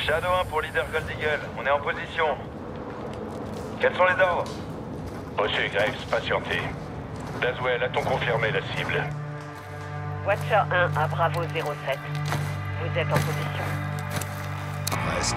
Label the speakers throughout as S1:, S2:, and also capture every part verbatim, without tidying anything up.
S1: Shadow un pour leader Gold Eagle, on est en position. Quels sont les ordres?
S2: Reçu, Graves, patientez. Laswell, a-t-on confirmé la cible?
S3: Watcher un à Bravo zéro sept. Vous êtes en position.
S4: Presque.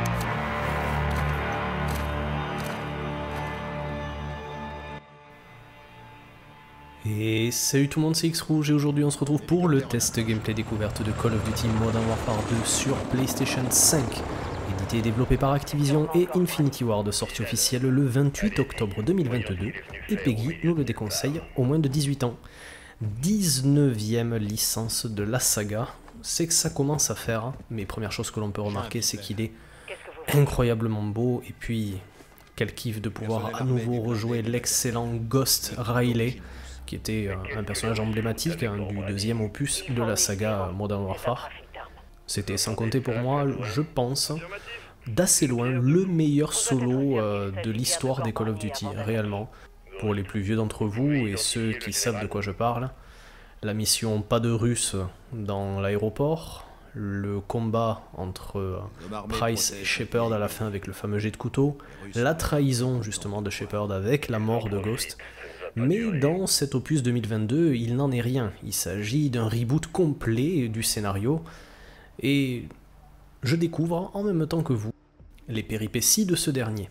S5: Et salut tout le monde, c'est X-Rouge et aujourd'hui on se retrouve pour le test gameplay découverte de Call of Duty Modern Warfare deux sur PlayStation cinq. Édité et développé par Activision et Infinity Ward, sortie officielle le vingt-huit octobre deux mille vingt-deux, et Peggy nous le déconseille au moins de dix-huit ans. dix-neuvième licence de la saga, c'est que ça commence à faire, mais première chose que l'on peut remarquer c'est qu'il est incroyablement beau, et puis quel kiff de pouvoir à nouveau rejouer l'excellent Ghost Riley, qui était un personnage emblématique hein, du deuxième opus de la saga Modern Warfare. C'était sans compter pour moi, je pense, d'assez loin le meilleur solo euh, de l'histoire des Call of Duty, réellement. Pour les plus vieux d'entre vous et ceux qui savent de quoi je parle, la mission pas de Russes dans l'aéroport, le combat entre euh, Price et Shepard à la fin avec le fameux jet de couteau, la trahison justement de Shepard avec la mort de Ghost. Mais dans cet opus deux mille vingt-deux, il n'en est rien. Il s'agit d'un reboot complet du scénario. Et je découvre, en même temps que vous, les péripéties de ce dernier.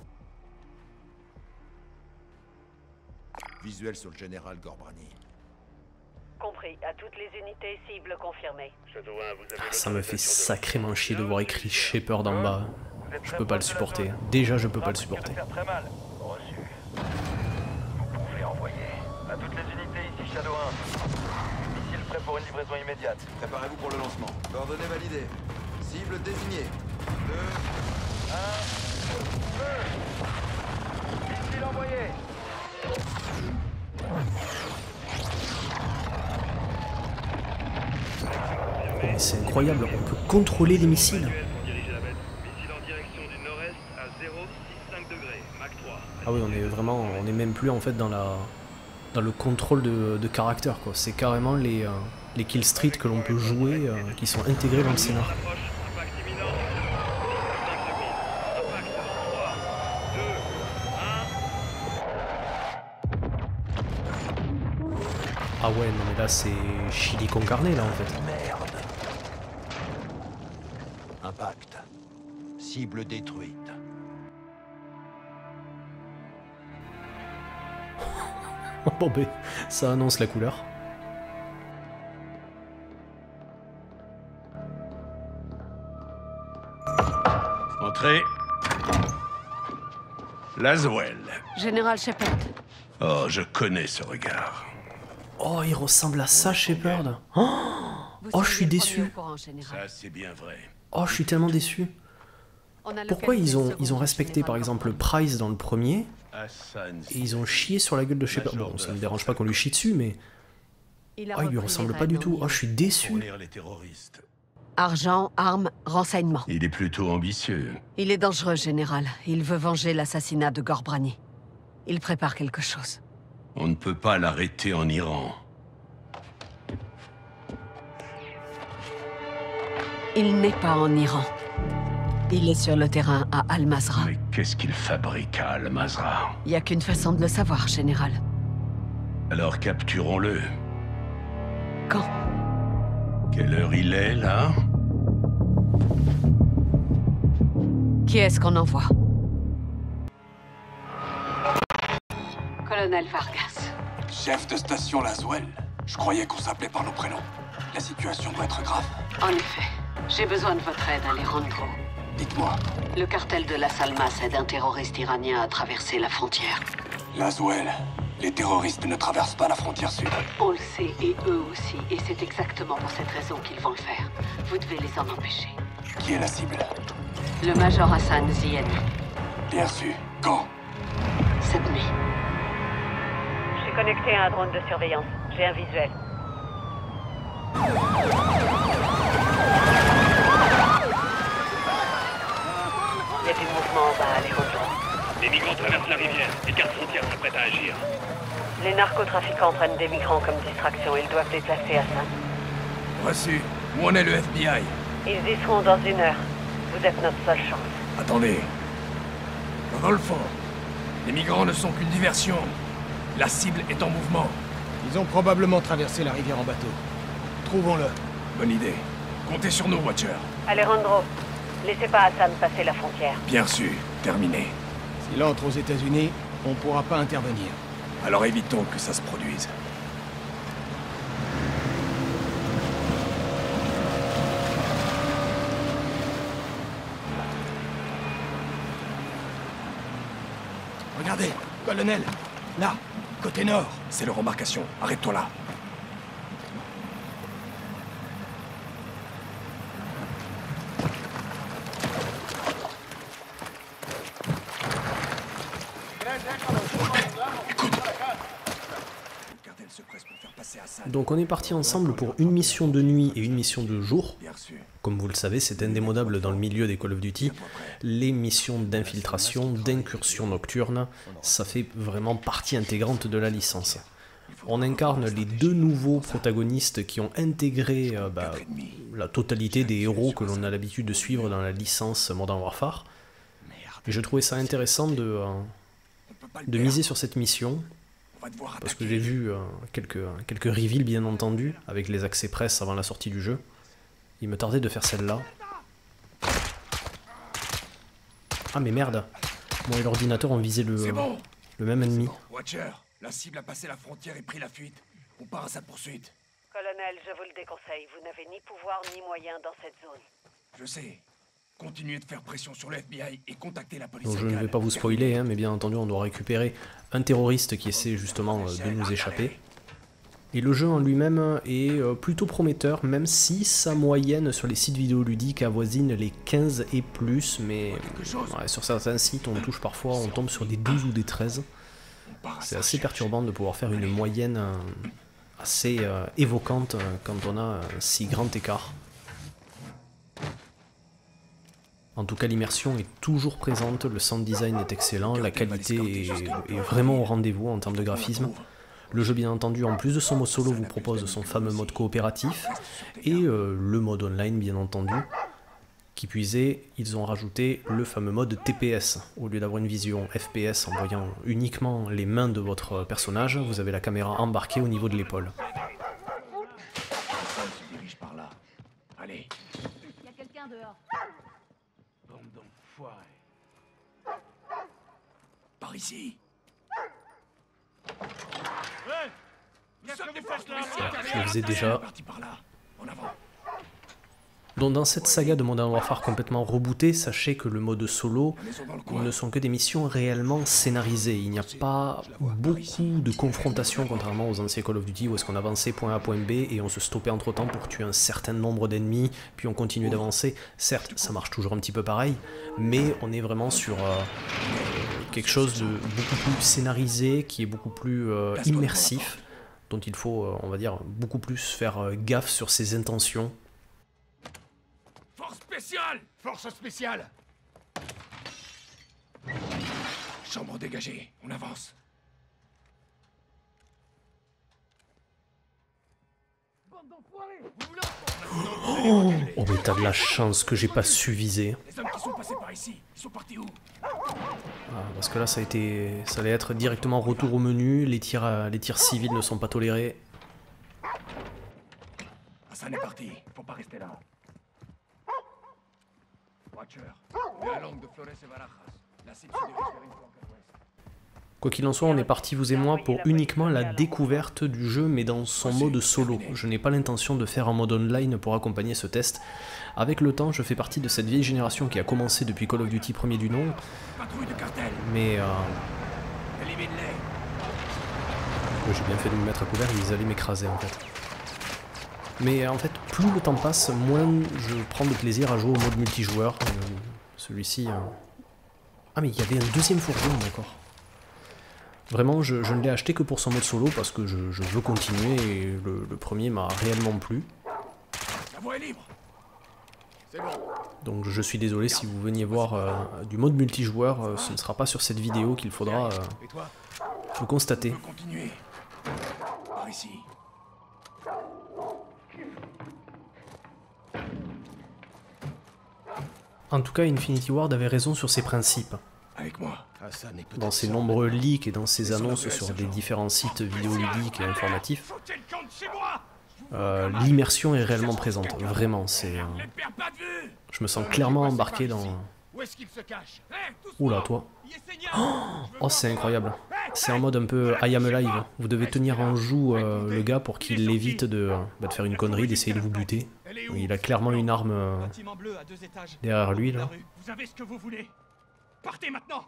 S4: Visuel sur le général Gorbrani.
S3: Compris. À toutes les unités cibles confirmées.
S5: Ah, ça me fait sacrément chier de voir écrit Shepard en bas. Je peux pas le supporter. Déjà, je peux pas le supporter.
S1: À toutes les unités, ici Shadow un. Missile prêt pour une livraison immédiate.
S6: Préparez-vous pour le lancement. Coordonnées validées. Cible désignée. deux,
S1: un, feu. Missile envoyé.
S5: Oh, mais c'est incroyable, on peut contrôler les missiles. Ah oui, on est vraiment, on est même plus en fait dans la... dans le contrôle de, de caractère, quoi. C'est carrément les, euh, les kill street que l'on peut jouer, euh, qui sont intégrés dans le scénar. Ah ouais, non mais là c'est chili con carne là en fait.
S4: Merde. Impact. Cible détruite.
S5: Bon ben, ça annonce la couleur.
S2: Entrez. Laswell.
S3: Général Shepard.
S2: Oh, je connais ce regard.
S5: Oh, il ressemble à ça, Shepard. Oh, oh je suis déçu.
S2: Ça, c'est bien vrai.
S5: Oh, je suis tellement déçu. Pourquoi ils ont, ils ont respecté par exemple Price dans le premier et ils ont chié sur la gueule de Shepard? Bon, ça ne me dérange pas qu'on lui chie dessus, mais... Oh, il lui ressemble pas du tout. Oh, je suis déçu.
S3: Argent, armes, renseignements.
S2: Il est plutôt ambitieux.
S3: Il est dangereux, général. Il veut venger l'assassinat de Gorbrani. Il prépare quelque chose.
S2: On ne peut pas l'arrêter en Iran.
S3: Il n'est pas en Iran. Il est sur le terrain à Al-Mazrah.
S2: Mais qu'est-ce qu'il fabrique à Al-Mazrah?
S3: Il n'y a qu'une façon de le savoir, général.
S2: Alors capturons-le.
S3: Quand?
S2: Quelle heure il est, là?
S3: Qui est-ce qu'on envoie? Colonel Vargas.
S6: chef de station Laswell. Je croyais qu'on s'appelait par nos prénoms. La situation doit être grave.
S3: En effet, j'ai besoin de votre aide, Alejandro.
S6: Dites-moi.
S3: Le cartel de Las Almas aide un terroriste iranien à traverser la frontière.
S6: Laswell, les terroristes ne traversent pas la frontière sud.
S3: On le sait, et eux aussi. Et c'est exactement pour cette raison qu'ils vont le faire. Vous devez les en empêcher.
S6: Qui est la cible?
S3: Le Major Hassan Ziani.
S6: Bien su. Quand?
S3: Cette nuit. Je suis connecté à un drone de surveillance. J'ai un visuel. Il y a du mouvement en bas, Alejandro.
S7: Les migrants traversent la rivière. Les gardes frontières s'apprêtent à agir.
S3: Les narcotrafiquants prennent des migrants comme distraction. Ils doivent déplacer Hassan.
S6: Reçu. Où en est le F B I?
S3: Ils y seront dans une heure. Vous êtes notre seule chance.
S6: Attendez. Dans le fond, les migrants ne sont qu'une diversion. La cible est en mouvement.
S8: Ils ont probablement traversé la rivière en bateau. Trouvons-le.
S6: Bonne idée. Comptez sur nous, Watcher.
S3: Alejandro, laissez pas Hassan passer la frontière.
S6: Bien sûr. Terminé.
S8: S'il entre aux États-Unis, on pourra pas intervenir.
S6: Alors évitons que ça se produise.
S8: Regardez, colonel. Là, côté nord.
S6: C'est leur embarcation. Arrête-toi là.
S5: Donc on est parti ensemble pour une mission de nuit et une mission de jour. Comme vous le savez, c'est indémodable dans le milieu des Call of Duty. Les missions d'infiltration, d'incursion nocturne, ça fait vraiment partie intégrante de la licence. On incarne les deux nouveaux protagonistes qui ont intégré euh, bah, la totalité des héros que l'on a l'habitude de suivre dans la licence Modern Warfare. Et je trouvais ça intéressant de, euh, de miser sur cette mission. Parce que j'ai vu euh, quelques, quelques reveals bien entendu, avec les accès presse avant la sortie du jeu. Il me tardait de faire celle-là. Ah mais merde, moi et l'ordinateur ont visé le,
S6: bon.
S5: le même ennemi.
S6: Watcher, la cible a passé la frontière et pris la fuite. On part à sa poursuite.
S3: Colonel, je vous le déconseille. Vous n'avez ni pouvoir ni moyen dans cette zone.
S6: Je sais. Continuez de faire pression sur le F B I et contactez la police.
S5: Donc je ne vais pas vous spoiler, hein, mais bien entendu on doit récupérer un terroriste qui essaie justement euh, de nous échapper. Et le jeu en lui-même est euh, plutôt prometteur, même si sa moyenne sur les sites vidéoludiques avoisine les quinze et plus, mais ouais, sur certains sites on touche parfois, on tombe sur des douze ou des treize. C'est assez perturbant de pouvoir faire une moyenne euh, assez euh, évoquante euh, quand on a un si grand écart. En tout cas, l'immersion est toujours présente, le sound design est excellent, la qualité est, est vraiment au rendez-vous en termes de graphisme. Le jeu, bien entendu, en plus de son mode solo, vous propose son fameux mode coopératif et euh, le mode online, bien entendu. Qui puisait, ils ont rajouté le fameux mode T P S. Au lieu d'avoir une vision F P S en voyant uniquement les mains de votre personnage, vous avez la caméra embarquée au niveau de l'épaule.
S6: Allez.
S9: Il y a quelqu'un dehors.
S6: Par ici.
S5: Je le faisais déjà. Donc dans cette saga de Modern Warfare complètement rebootée, sachez que le mode solo ne sont que des missions réellement scénarisées. Il n'y a pas beaucoup de confrontations, contrairement aux anciens Call of Duty où est-ce qu'on avançait point A, point B et on se stoppait entre temps pour tuer un certain nombre d'ennemis, puis on continuait d'avancer. Certes, ça marche toujours un petit peu pareil, mais on est vraiment sur euh, quelque chose de beaucoup plus scénarisé, qui est beaucoup plus euh, immersif, dont il faut, euh, on va dire, beaucoup plus faire euh, gaffe sur ses intentions.
S6: Force spéciale! Force spéciale! Chambre dégagée, on avance.
S5: Oh, oh mais t'as de la chance que j'ai pas su viser.
S6: Les hommes qui sont passés par ici, ils sont partis où?
S5: Ah, parce que là ça a été, ça allait être directement retour au menu. Les tirs, à, les tirs civils ne sont pas tolérés.
S6: Hassan est parti, faut pas rester là. Watcher, mets la langue de Flores et Barajas. La cible se dirige vers une flanque à l'ouest.
S5: Quoi qu'il en soit, on est parti, vous et moi, pour uniquement la découverte du jeu, mais dans son mode solo. Je n'ai pas l'intention de faire un mode online pour accompagner ce test. Avec le temps, je fais partie de cette vieille génération qui a commencé depuis Call of Duty premier du nom. Mais... Euh... j'ai bien fait de me mettre à couvert, ils allaient m'écraser en fait. Mais en fait, plus le temps passe, moins je prends de plaisir à jouer au mode multijoueur. Euh, Celui-ci... Euh... Ah mais il y avait un deuxième fourgon, d'accord. Vraiment, je, je ne l'ai acheté que pour son mode solo parce que je, je veux continuer et le, le premier m'a réellement plu.
S6: La voie est libre. C'est bon.
S5: Donc je suis désolé si vous veniez voir euh, du mode multijoueur, euh, ce ne sera pas sur cette vidéo qu'il faudra euh, le constater.
S6: Continuez. Par ici.
S5: En tout cas, Infinity Ward avait raison sur ses principes.
S6: Avec moi.
S8: Hassan est peut-être
S5: Dans ses
S8: sans-
S5: nombreux leaks et dans ses
S8: Mais son
S5: annonces
S8: adresse,
S5: sur des
S8: sergent.
S5: différents sites vidéoludiques et informatifs,
S7: Faut qu'elle compte chez moi.
S5: euh, l'immersion est réellement présente. Vraiment, c'est... euh,
S7: Les perds pas de vue.
S5: je me sens clairement embarqué dans...
S8: Où est-ce qu'il se cache?
S7: Hé, tous
S5: Oula, toi. Oh, c'est incroyable. C'est en mode un peu I am alive. Vous devez tenir en joue euh, le gars pour qu'il évite de, bah, de faire une connerie, d'essayer de vous buter. Il a clairement une arme euh,
S7: Bâtiment bleu à deux étages.
S5: derrière lui, là.
S7: Vous avez ce que vous voulez. Partez maintenant.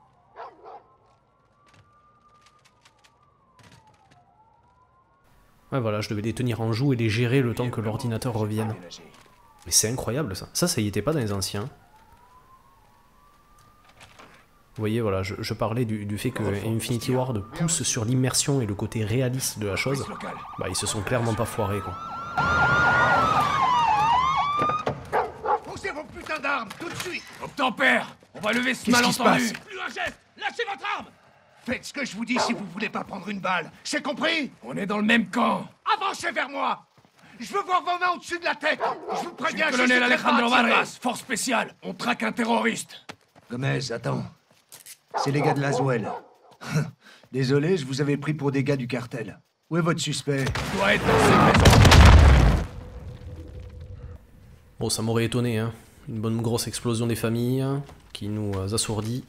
S5: Ouais, voilà, je devais les tenir en joue et les gérer le temps que l'ordinateur revienne. Mais c'est incroyable, ça. Ça, ça y était pas dans les anciens. Vous voyez, voilà, je, je parlais du, du fait que Infinity Ward pousse sur l'immersion et le côté réaliste de la chose. Bah, ils se sont clairement pas foirés, quoi.
S8: Posez vos putains d'armes, tout de suite!
S6: Obtempère! On va lever ce
S8: Qu'est-ce qui se
S6: malentendu!
S8: passe?
S7: Plus un geste. Lâchez votre arme.
S8: Faites ce que je vous dis si vous voulez pas prendre une balle. C'est compris?
S6: On est dans le même camp!
S8: Avancez vers moi! Je veux voir vos mains au-dessus de la tête! Je vous préviens, je
S6: Colonel
S8: n'hésiterai pas à
S6: Alejandro
S8: tirer.
S6: Vargas, force spéciale! On traque un terroriste!
S9: Gomez, attends. C'est les gars de Laswell. Désolé, je vous avais pris pour des gars du cartel. Où est votre suspect?
S6: Il doit être dans cette maison!
S5: Bon, ça m'aurait étonné, hein. Une bonne grosse explosion des familles qui nous euh, assourdit.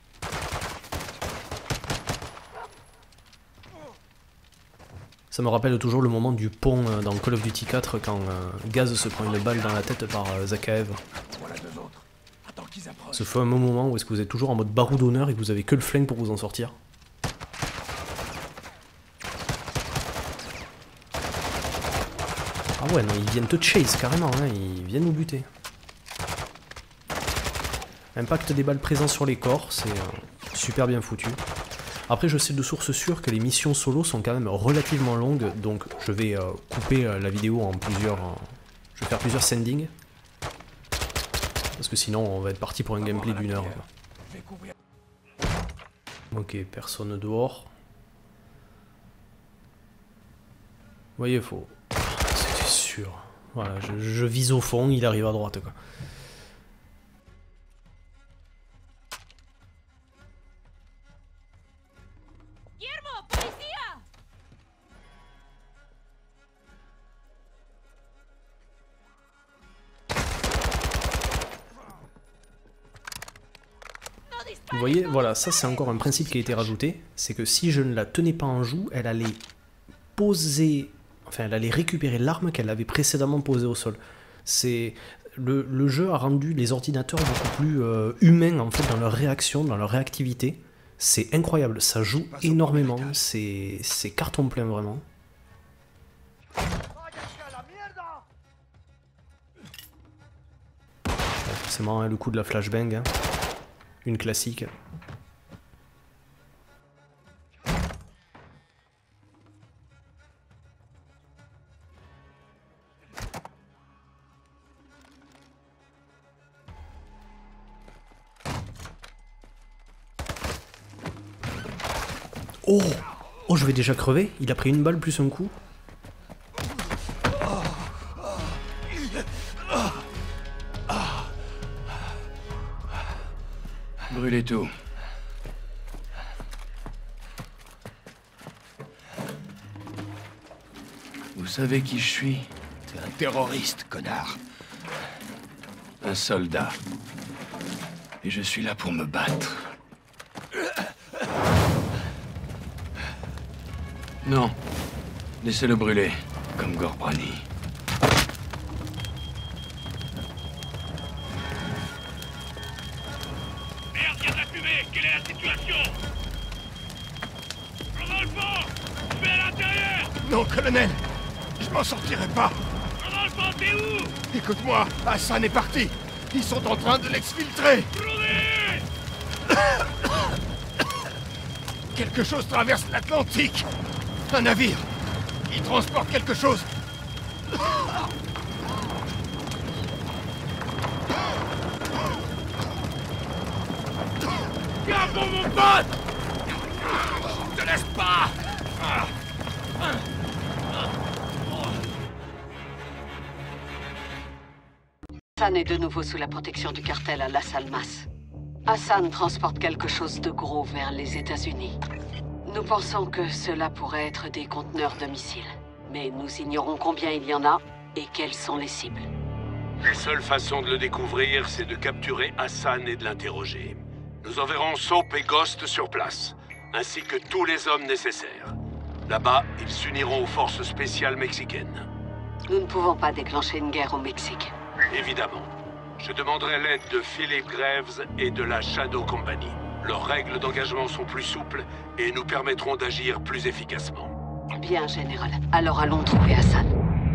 S5: Ça me rappelle toujours le moment du pont euh, dans Call of Duty quatre quand euh, Gaz se prend une balle dans la tête par euh, Zakhaev.
S6: Voilà deux autres. Attends qu'ils approchent.
S5: Ce fameux moment où est-ce que vous êtes toujours en mode barreau d'honneur et que vous avez que le flingue pour vous en sortir. Ah ouais, non, ils viennent te chase carrément, hein, ils viennent nous buter. Impact des balles présents sur les corps, c'est euh, super bien foutu. Après, je sais de sources sûres que les missions solo sont quand même relativement longues, donc je vais euh, couper euh, la vidéo en plusieurs... euh, je vais faire plusieurs sendings. Parce que sinon, on va être parti pour un gameplay d'une heure. Quoi. Ok, personne dehors. Vous voyez, faut... C'était sûr. Voilà, je, je vise au fond, il arrive à droite, quoi. Vous voyez, voilà, ça c'est encore un principe qui a été rajouté, c'est que si je ne la tenais pas en joue, elle allait poser, enfin elle allait récupérer l'arme qu'elle avait précédemment posée au sol. C'est le, le jeu a rendu les ordinateurs beaucoup plus euh, humains en fait dans leur réaction, dans leur réactivité. C'est incroyable, ça joue énormément, c'est c'est carton plein vraiment. Forcément hein, le coup de la flashbang. Hein. Une classique. Oh! Oh, je vais déjà crever. Il a pris une balle plus un coup.
S6: Brûlez tout. Vous savez qui je suis?
S8: T'es un terroriste, connard.
S6: Un soldat. Et je suis là pour me battre. Non. Laissez-le brûler, comme Gorbrani.
S7: Merde, il y a de la fumée. Quelle est la situation? Rodolfo, je vais à l'intérieur.
S8: Non, colonel! Je m'en sortirai pas!
S7: Rodolfo, t'es où?
S8: Écoute-moi, Hassan est parti! Ils sont en train de l'exfiltrer! Quelque chose traverse l'Atlantique! Un navire! Il transporte quelque chose!
S7: Garde bon, mon pote. Je te laisse pas.
S3: Hassan est de nouveau sous la protection du cartel à Las Almas. Hassan transporte quelque chose de gros vers les États-Unis. Nous pensons que cela pourrait être des conteneurs de missiles. Mais nous ignorons combien il y en a et quelles sont les cibles.
S10: La seule façon de le découvrir, c'est de capturer Hassan et de l'interroger. Nous enverrons Soap et Ghost sur place, ainsi que tous les hommes nécessaires. Là-bas, ils s'uniront aux forces spéciales mexicaines.
S3: Nous ne pouvons pas déclencher une guerre au Mexique.
S10: Évidemment. Je demanderai l'aide de Philip Graves et de la Shadow Company. Leurs règles d'engagement sont plus souples et nous permettront d'agir plus efficacement.
S3: Bien, Général. Alors allons trouver Hassan.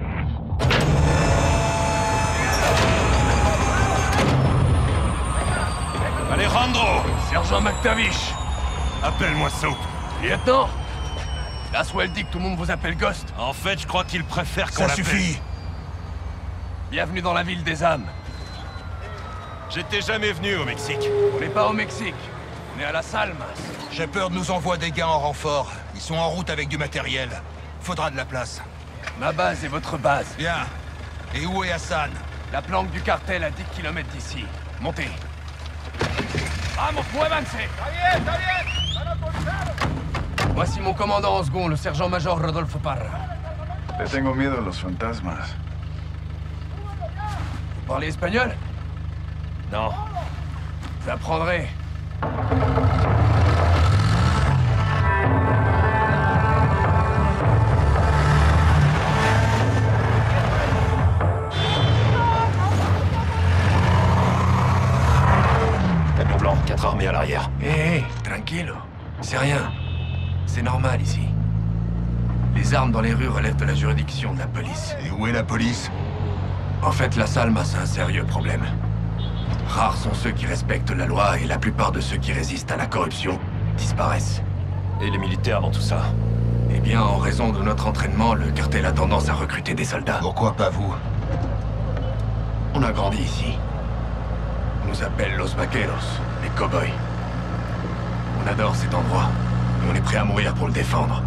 S6: Alejandro! Sergent McTavish!
S8: Appelle-moi Soap.
S6: Lieutenant! Laswell dit que tout le monde vous appelle Ghost.
S8: En fait, je crois qu'il préfère qu'on
S6: Ça
S8: l'appelle.
S6: suffit! Bienvenue dans la ville des âmes.
S8: J'étais jamais venu au Mexique.
S6: On n'est pas au Mexique. On est à Las Almas.
S8: J'ai peur de nous envoie des gars en renfort. Ils sont en route avec du matériel. Faudra de la place.
S6: Ma base est votre base.
S8: Bien. Et où est Hassan?
S6: La planque du cartel à dix kilomètres d'ici. Montez. Vamos, muévanse! Voici mon commandant en second, le sergent-major Rodolfo Parra.
S11: Le tengo miedo a los fantasmas.
S6: Vous parlez espagnol?
S8: Non.
S6: Vous apprendrez.
S8: Camion blanc, quatre armées à l'arrière.
S6: Hé, hey, tranquillo. C'est rien. C'est normal ici. Les armes dans les rues relèvent de la juridiction de la police.
S8: Et où est la police?
S6: En fait, Las Almas a un sérieux problème. Rares sont ceux qui respectent la loi et la plupart de ceux qui résistent à la corruption disparaissent.
S8: Et les militaires dans tout ça?
S6: Eh bien, en raison de notre entraînement, le cartel a tendance à recruter des soldats.
S8: Pourquoi pas vous?
S6: On a grandi ici. On nous appelle Los Vaqueros, les cow-boys. On adore cet endroit, et on est prêt à mourir pour le défendre.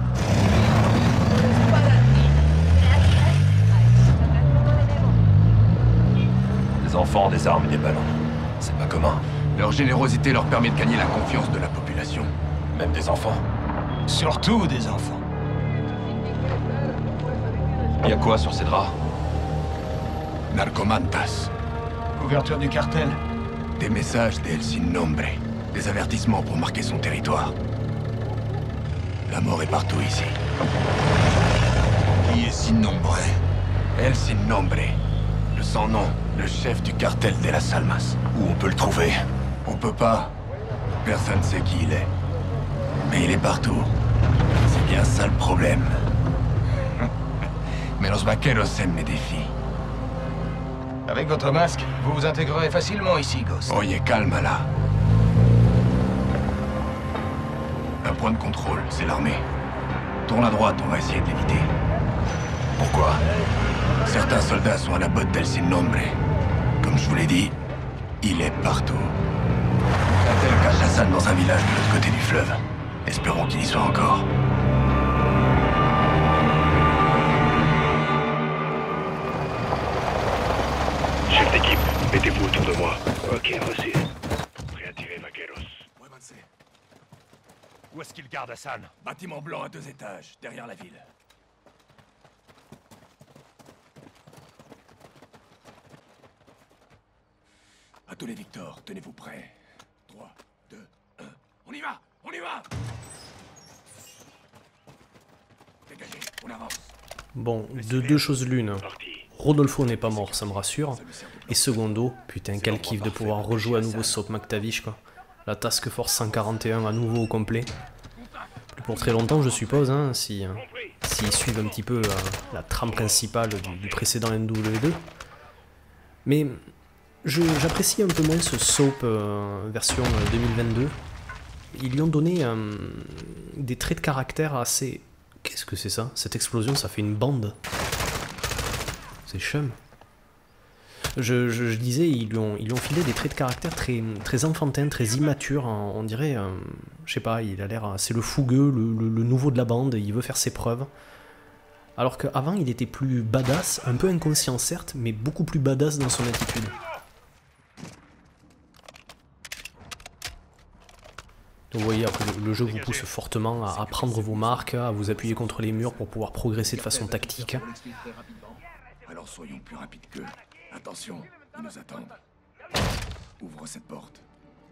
S8: Des enfants, des armes et des ballons. C'est pas commun.
S6: Leur générosité leur permet de gagner la confiance de la population.
S8: Même des enfants.
S9: Surtout des enfants.
S8: Y a quoi sur ces draps?
S6: Narcomantas.
S9: Couverture du cartel.
S6: Des messages d'El Sin Nombre. Des avertissements pour marquer son territoire. La mort est partout ici.
S8: Qui est Sin Nombre?
S6: El Sin Nombre. Le sans-nom, le chef du cartel de Las Almas.
S8: Où on peut le trouver?
S6: On peut pas. Personne ne sait qui il est. Mais il est partout. C'est bien ça le problème. Mais los vaqueros aiment mes défis.
S9: Avec votre masque, vous vous intégrerez facilement ici, Ghost.
S6: Oye, calme là. Un point de contrôle, c'est l'armée. Tourne à droite, on va essayer de l'éviter.
S8: Pourquoi?
S6: Certains soldats sont à la botte d'El Sin Nombre. Comme je vous l'ai dit, il est partout. Un tel cache Hassan dans un village de l'autre côté du fleuve. Espérons qu'il y soit encore.
S7: Chef d'équipe, mettez-vous autour de moi. Ok, reçu. Prêt à tirer, Vaqueros.
S8: Où est-ce qu'il garde Hassan?
S6: Bâtiment blanc à deux étages, derrière la ville. À tous les Victor, tenez-vous prêts. trois, deux, un. On y va! On y va! Dégagez, on avance.
S5: Bon, de deux choses l'une. Rodolfo n'est pas mort, ça me rassure. Et secondo, putain, quel kiff de pouvoir rejouer à nouveau Soap McTavish, quoi. La Task Force cent quarante et un à nouveau au complet. Plus pour très longtemps, je suppose, hein, si, euh, s'ils suivent un petit peu euh, la trame principale du, du précédent N W deux. Mais j'apprécie un peu moins ce Soap euh, version euh, deux mille vingt-deux. Ils lui ont donné euh, des traits de caractère assez... Qu'est-ce que c'est ça? Cette explosion, ça fait une bande. C'est chum. Je, je, je disais, ils lui, ont, ils lui ont filé des traits de caractère très, très enfantins, très immatures. On, on dirait, euh, je sais pas, il a l'air... C'est le fougueux, le, le, le nouveau de la bande, il veut faire ses preuves. Alors qu'avant il était plus badass, un peu inconscient certes, mais beaucoup plus badass dans son attitude. Donc vous voyez, après, le, le jeu vous pousse fortement à, à prendre vos marques, à vous appuyer contre les murs pour pouvoir progresser de façon tactique.
S6: Alors soyons plus rapides qu'eux. Attention, ils nous attendent. Ouvre cette porte.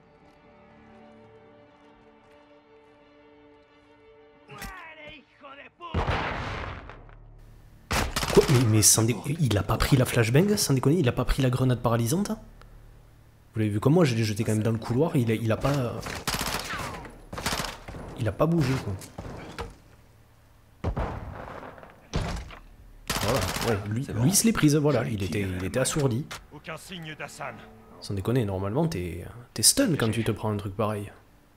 S5: Quoi? Mais, mais sans dé... il a pas pris la flashbang, sans déconner, il a pas pris la grenade paralysante? Vous l'avez vu comme moi, je l'ai jeté quand même dans le couloir, il a, il a pas... Il a pas bougé quoi. Voilà, ouais, lui, lui il se l'est prise, voilà, il était, il était assourdi.
S1: Aucun signe d'Hassan.
S5: Sans déconner, normalement t'es stun quand tu te prends un truc pareil.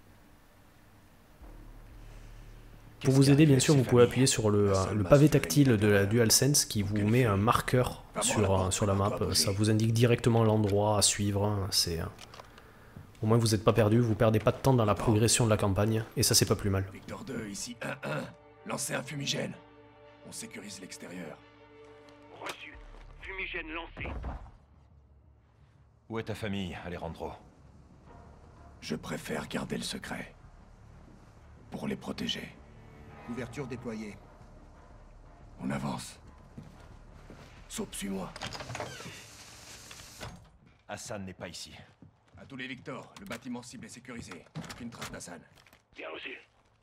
S5: Pour vous aider, bien sûr, vous pouvez appuyer sur le, le pavé tactile de la DualSense qui vous met un marqueur sur, sur la map. Ça vous indique directement l'endroit à suivre. C'est... Au moins vous n'êtes pas perdu, vous perdez pas de temps dans la progression de la campagne, et ça c'est pas plus mal.
S6: Victor deux, ici un un. Lancez un fumigène. On sécurise l'extérieur.
S7: Reçu. Fumigène lancé.
S1: Où est ta famille, Alejandro?
S6: Je préfère garder le secret. Pour les protéger.
S9: Couverture déployée.
S6: On avance. Soap, suis-moi.
S1: Hassan n'est pas ici.
S6: À tous les Victor, le bâtiment cible est sécurisé. Aucune trace d'Hassan.
S7: Bien reçu.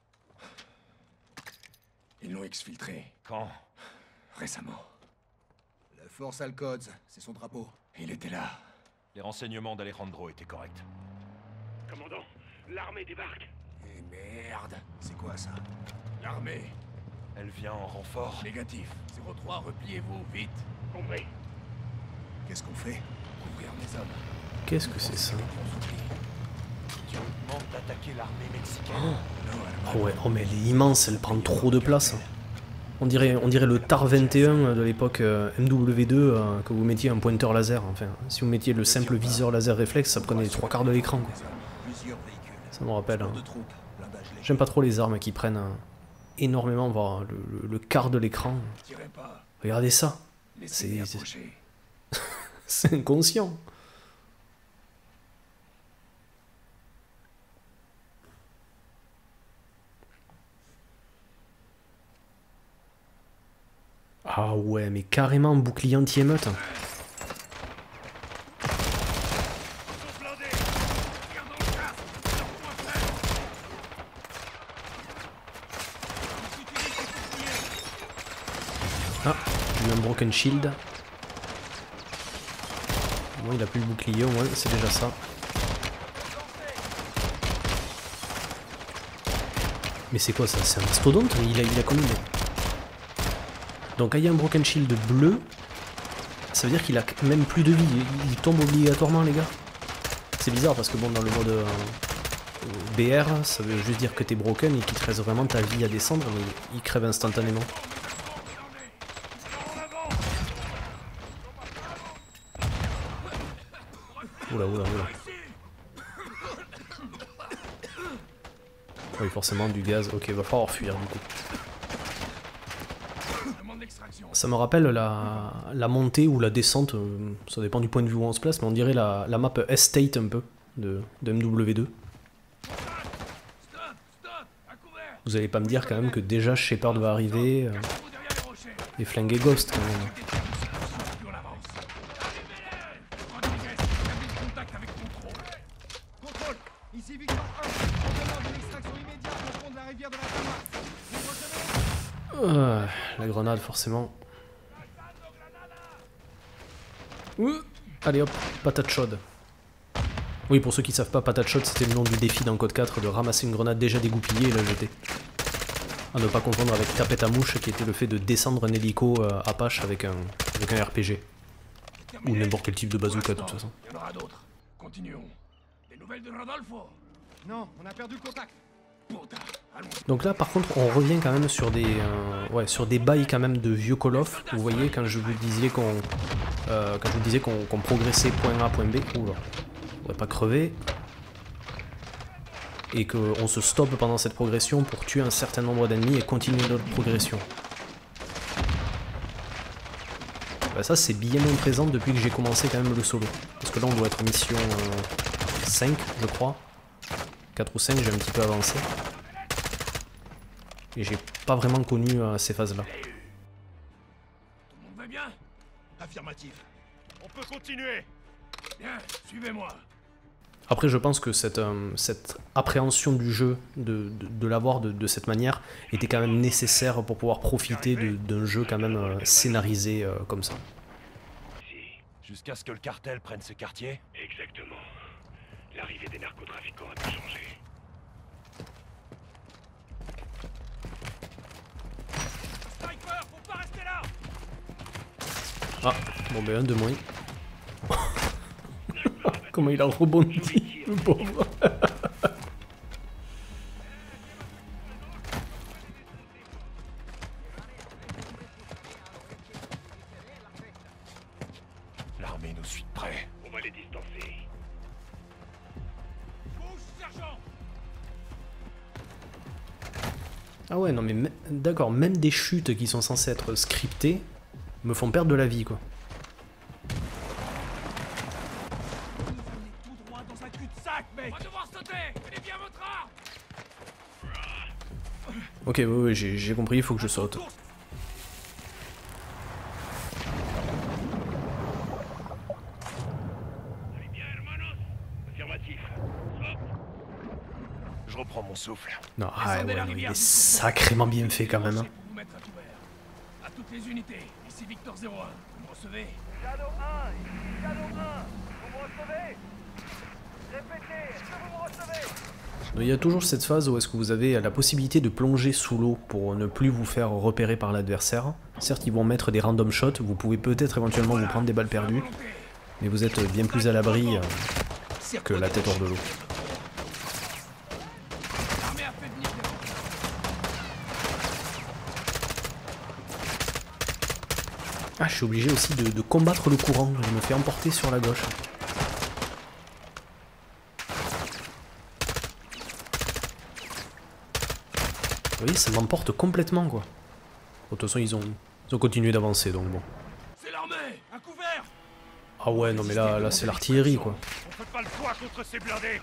S6: Ils l'ont exfiltré.
S1: Quand?
S6: Récemment.
S9: La force Alcods, c'est son drapeau.
S6: Il était là.
S1: Les renseignements d'Alejandro étaient corrects.
S7: Commandant, l'armée débarque.
S9: Eh merde, c'est quoi ça?
S6: L'armée.
S1: Elle vient en renfort.
S6: Négatif. zéro trois, repliez-vous, vite.
S7: Compris.
S9: Qu'est-ce qu'on fait?
S6: Couvrir mes hommes.
S5: Qu'est-ce que c'est ça?
S1: Tu nous demandes d'attaquer l'armée mexicaine.
S5: Oh ouais, oh mais elle est immense, elle prend trop de place. On dirait, on dirait le T A R vingt et un de l'époque euh, M W deux, euh, que vous mettiez un pointeur laser. Enfin, si vous mettiez le simple viseur laser réflexe, ça prenait les trois quarts de l'écran. Ça me rappelle. Hein. J'aime pas trop les armes qui prennent euh, énormément, voire le, le, le quart de l'écran. Regardez ça. C'est c'est inconscient. Ah ouais, mais carrément bouclier anti-émeute. Ah, j'ai eu un broken shield. Bon, il a plus le bouclier, au moins, c'est déjà ça. Mais c'est quoi ça? C'est un mastodonte? Il a, il a combien? Donc quand il y a un broken shield bleu, ça veut dire qu'il a même plus de vie, il tombe obligatoirement les gars. C'est bizarre parce que bon dans le mode euh, B R, ça veut juste dire que t'es broken et qu'il te reste vraiment ta vie à descendre, mais il crève instantanément. Oula oula oula. Oui forcément du gaz, ok va falloir fuir du coup. Ça me rappelle la, la montée ou la descente, euh, ça dépend du point de vue où on se place, mais on dirait la, la map Estate un peu de, de M W deux. Vous allez pas me dire quand même que déjà Shepard va arriver euh, et flinguer Ghost quand même. Euh, la grenade forcément. Ouh. Allez hop, patate chaude. Oui, pour ceux qui savent pas, patate chaude c'était le nom du défi dans Code quatre, de ramasser une grenade déjà dégoupillée et la jeter. À ne pas confondre avec tapette à mouche qui était le fait de descendre un hélico euh, Apache avec un, avec un R P G. Ou n'importe quel type de bazooka de toute façon.
S6: Il y en aura d'autres. Continuons. Des nouvelles de Rodolfo?
S9: Non, on a perdu le contact.
S5: Donc là par contre on revient quand même sur des euh, ouais sur des bails quand même de vieux Call of. Vous voyez quand je vous disais qu'on euh, quand je vous disais qu'on qu'on progressait point A point B, oula, on pourrait pas crever, et qu'on se stoppe pendant cette progression pour tuer un certain nombre d'ennemis et continuer notre progression. bah ça c'est bien moins présent depuis que j'ai commencé quand même le solo. Parce que là on doit être mission euh, cinq je crois. quatre ou cinq, j'ai un petit peu avancé. Et j'ai pas vraiment connu euh, ces phases là.
S7: Tout le monde va bien? Affirmatif. On peut continuer. Bien, suivez-moi.
S5: Après, je pense que cette, euh, cette appréhension du jeu, de, de, de l'avoir de, de cette manière, était quand même nécessaire pour pouvoir profiter d'un jeu quand même euh, scénarisé euh, comme ça.
S7: Jusqu'à ce que le cartel prenne ce quartier? Exactement. L'arrivée des narcotrafiquants a tout changé. Sniper, faut pas rester là!
S5: Ah, bon ben un de moins. Comment il a rebondi, le pauvre.
S7: L'armée nous suit de près. On va les distancer. Bouge, sergent!
S5: Ah ouais, non mais d'accord, même des chutes qui sont censées être scriptées me font perdre de la vie, quoi. Ok, oui, oui, j'ai compris, il faut que je saute.
S7: Je reprends mon souffle.
S5: Non, ah ouais, non, il est sacrément bien fait quand même. Hein.
S7: À toutes les unités, ici Victor zéro un, vous me recevez?
S1: Shadow un, ici Shadow un, vous me recevez? Répétez, est-ce que vous me recevez?
S5: Il y a toujours cette phase où est-ce que vous avez la possibilité de plonger sous l'eau pour ne plus vous faire repérer par l'adversaire. Certes, ils vont mettre des random shots, vous pouvez peut-être éventuellement vous prendre des balles perdues, mais vous êtes bien plus à l'abri euh, que la tête hors de l'eau. Ah, je suis obligé aussi de, de combattre le courant, je me fais emporter sur la gauche. Vous voyez, ça m'emporte complètement, quoi. De toute façon, ils ont, ils ont continué d'avancer, donc bon.
S7: C'est l'armée, un couvert.
S5: Ah ouais, non mais là, là c'est l'artillerie, quoi.
S7: On fait pas le poids contre ces blindés.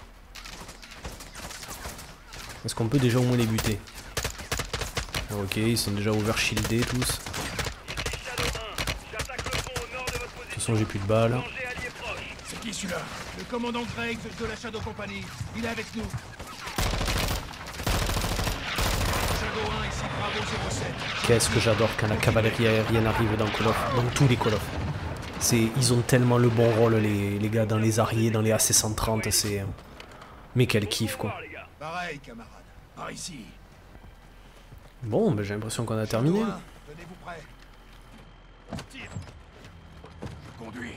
S5: Est-ce qu'on peut déjà au moins les buter? Ok, ils sont déjà overshieldés tous. De toute façon, j'ai plus de balles.
S7: C'est qui celui-là? Le commandant Greg de la Shadow Company. Il est avec nous.
S5: Qu'est-ce que j'adore quand la cavalerie aérienne arrive dans Call of, dans tous les Call of. C'est, ils ont tellement le bon rôle, les, les gars, dans les Ariés, dans les A C cent trente, c'est... Mais quel kiff, quoi.
S7: Pareil, camarade. Par ici.
S5: Bon, ben, j'ai l'impression qu'on a terminé.
S7: Tenez-vous prêts. Tire. Je conduis.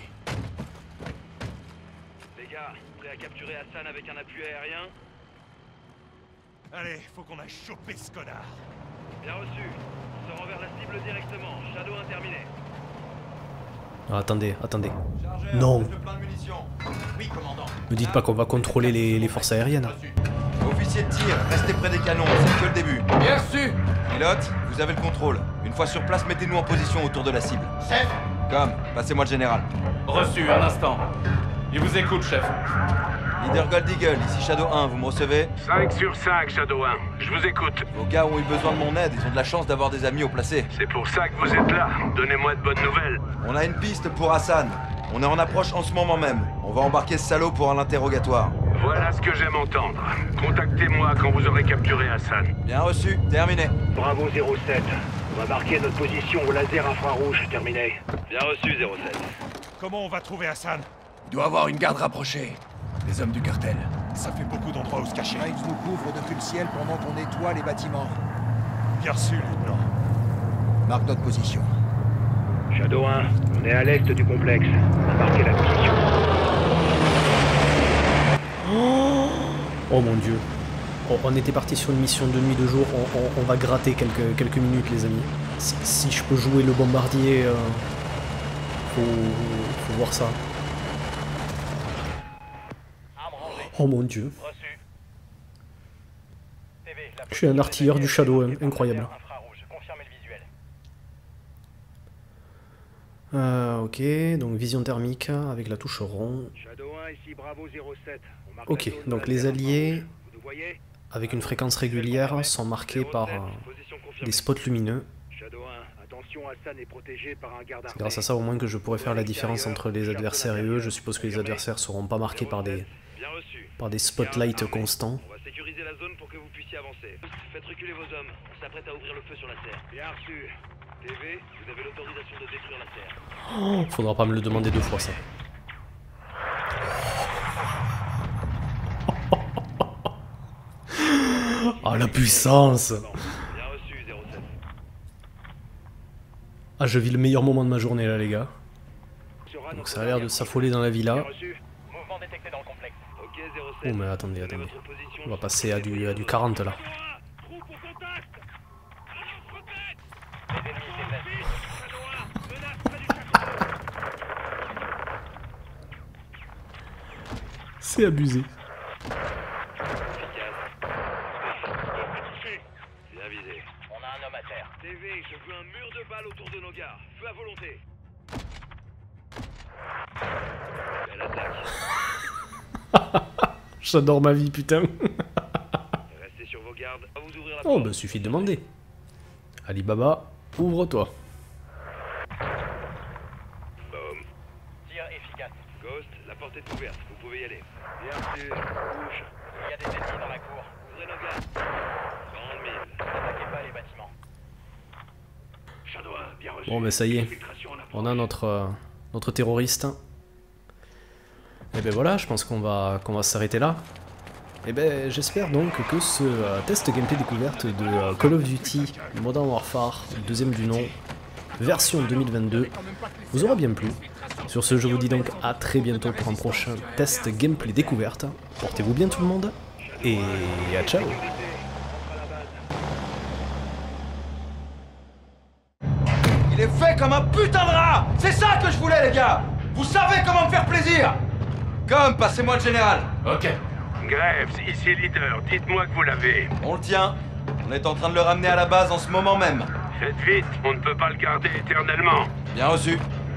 S1: Les gars, prêts à capturer Hassan avec un appui aérien?
S7: Allez, faut qu'on aille choper ce connard.
S1: Bien reçu. On se rend vers la cible directement. Shadow un terminé.
S5: Ah, attendez, attendez. Non.
S12: Oui, commandant.
S5: Ne dites pas qu'on va contrôler les, les forces aériennes.
S12: Officier de tir, restez près des canons, c'est que le début. Bien reçu. Pilote, vous avez le contrôle. Une fois sur place, mettez-nous en position autour de la cible. Chef. Comme, passez-moi le général.
S13: Reçu, un instant. Il vous écoute, chef.
S12: Leader Gold Eagle, ici Shadow un, vous me recevez?
S10: cinq sur cinq, Shadow un. Je vous écoute.
S12: Vos gars ont eu besoin de mon aide, ils ont de la chance d'avoir des amis au placé.
S10: C'est pour ça que vous êtes là. Donnez-moi de bonnes nouvelles.
S12: On a une piste pour Hassan. On est en approche en ce moment même. On va embarquer ce salaud pour un interrogatoire.
S10: Voilà ce que j'aime entendre. Contactez-moi quand vous aurez capturé Hassan.
S12: Bien reçu, terminé.
S7: Bravo zéro sept. On va marquer notre position au laser infrarouge, terminé.
S1: Bien reçu, zéro sept.
S7: Comment on va trouver Hassan?
S9: Il doit avoir une garde rapprochée. Les hommes du cartel.
S7: Ça fait beaucoup d'endroits où se cacher.
S9: Graves nous couvre depuis le ciel pendant qu'on nettoie les bâtiments.
S7: Bien reçu, lieutenant.
S9: Marque notre position.
S7: Shadow un, on est à l'est du complexe. Marquez la position.
S5: Oh, oh mon dieu. Oh, on était parti sur une mission de nuit, de jour. On, on, on va gratter quelques, quelques minutes, les amis. Si, si je peux jouer le bombardier, euh, faut, faut voir ça. Oh mon dieu. Je suis un artilleur du Shadow, hein, incroyable. Euh, ok, donc vision thermique avec la touche rond. Ok, donc les alliés, avec une fréquence régulière, sont marqués par euh, des spots lumineux. C'est grâce à ça au moins que je pourrais faire la différence entre les adversaires et eux. Je suppose que les adversaires seront pas marqués par des, par des spotlights constants.
S1: On va sécuriser la zone pour que vous puissiez avancer. Faites reculer vos hommes. On s'apprête à ouvrir le feu sur la terre. Bien reçu. T V, vous avez l'autorisation de détruire la terre.
S5: Oh, faudra pas me le demander deux fois ça. Ah, la puissance! Ah, je vis le meilleur moment de ma journée là, les gars. Donc ça a l'air de s'affoler dans la villa. Oh, mais attendez, attendez. On va passer à du, à du quarante là. C'est abusé.
S1: Bien visé. On a un homme à terre. T V, je veux un mur de balles autour de nos gars. Feu à volonté. Belle attaque.
S5: J'adore ma vie, putain.
S1: Restez sur vos gardes. On va vous ouvrir la
S5: Oh,
S1: porte.
S5: bah suffit de demander. Alibaba, ouvre-toi.
S1: Boom. Tir efficace. Ghost, la porte est ouverte. Vous pouvez y aller. Bien sûr. Bouge. Il y a des ennemis dans la cour. Ouvrez nos gardes. trente mille. N'attaquez pas les bâtiments. Shadow un, bien reçu.
S5: Bon, bah ça y est. On a notre, euh, notre terroriste. Et ben voilà, je pense qu'on va, qu'on va s'arrêter là. Et ben j'espère donc que ce euh, test gameplay découverte de euh, Call of Duty Modern Warfare, deuxième du nom, version deux mille vingt-deux, vous aura bien plu. Sur ce, je vous dis donc à très bientôt pour un prochain test gameplay découverte. Portez-vous bien tout le monde, et à ciao.
S12: Il est fait comme un putain de rat. C'est ça que je voulais, les gars. Vous savez comment me faire plaisir. Comme, passez-moi le général.
S10: Ok. Graves, ici leader, dites-moi que vous l'avez.
S12: On le tient. On est en train de le ramener à la base en ce moment même.
S10: Faites vite, on ne peut pas le garder éternellement.
S12: Bien reçu.